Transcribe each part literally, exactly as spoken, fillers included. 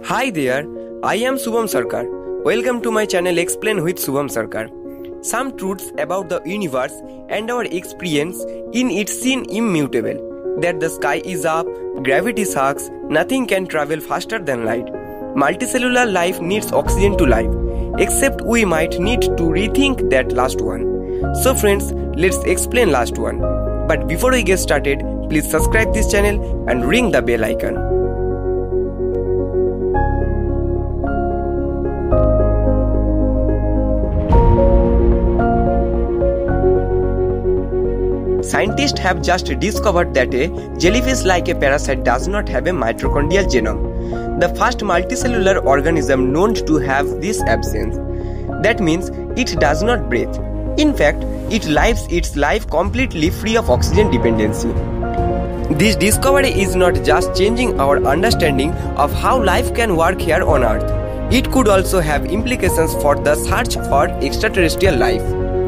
Hi there, I am Subham Sarkar. Welcome to my channel Explain with Subham Sarkar. Some truths about the universe and our experience in it seem immutable. That the sky is up, gravity sucks, nothing can travel faster than light. Multicellular life needs oxygen to live, except we might need to rethink that last one. So friends, let's explain last one. But before we get started, please subscribe this channel and ring the bell icon. Scientists have just discovered that a jellyfish like a parasite does not have a mitochondrial genome, the first multicellular organism known to have this absence. That means it does not breathe. In fact, it lives its life completely free of oxygen dependency. This discovery is not just changing our understanding of how life can work here on Earth. It could also have implications for the search for extraterrestrial life.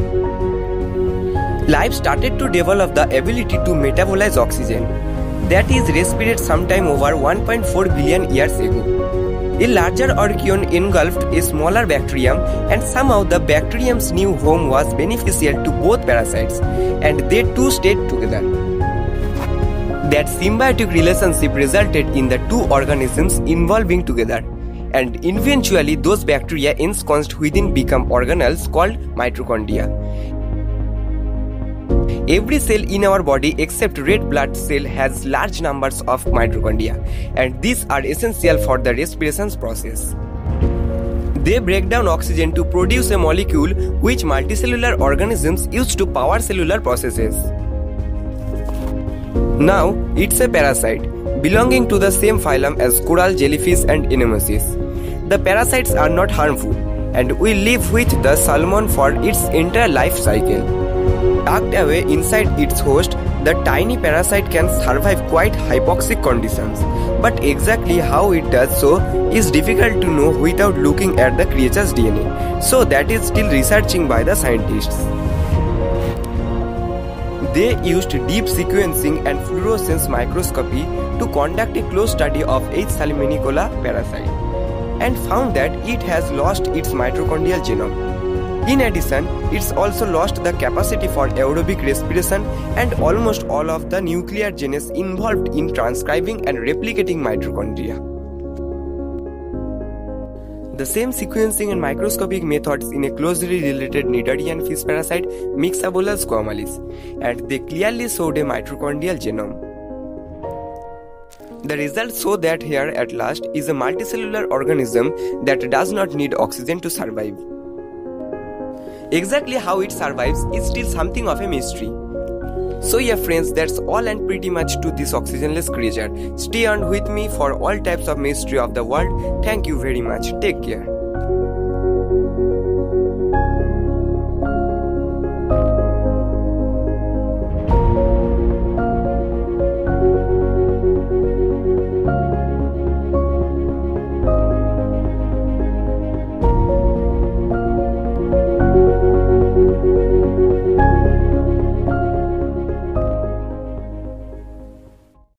Life started to develop the ability to metabolize oxygen, that is respired sometime over one point four billion years ago. A larger archaeon engulfed a smaller bacterium, and somehow the bacterium's new home was beneficial to both parasites, and they too stayed together. That symbiotic relationship resulted in the two organisms evolving together, and eventually those bacteria ensconced within become organelles called mitochondria. Every cell in our body except red blood cell has large numbers of mitochondria, and these are essential for the respiration process. They break down oxygen to produce a molecule which multicellular organisms use to power cellular processes. Now, it's a parasite, belonging to the same phylum as coral, jellyfish and anemones. The parasites are not harmful, and we live with the salmon for its entire life cycle. Tucked away inside its host, the tiny parasite can survive quite hypoxic conditions, but exactly how it does so is difficult to know without looking at the creature's D N A, so that is still researching by the scientists. They used deep sequencing and fluorescence microscopy to conduct a close study of H. salmonella parasite, and found that it has lost its mitochondrial genome. In addition, it's also lost the capacity for aerobic respiration and almost all of the nuclear genes involved in transcribing and replicating mitochondria. The same sequencing and microscopic methods in a closely related cnidaria fish parasite Myxabolus squamalis, and they clearly showed a mitochondrial genome. The results show that here at last is a multicellular organism that does not need oxygen to survive. Exactly how it survives is still something of a mystery. So yeah friends, that's all and pretty much to this oxygenless creature. Stay on with me for all types of mystery of the world. Thank you very much. Take care.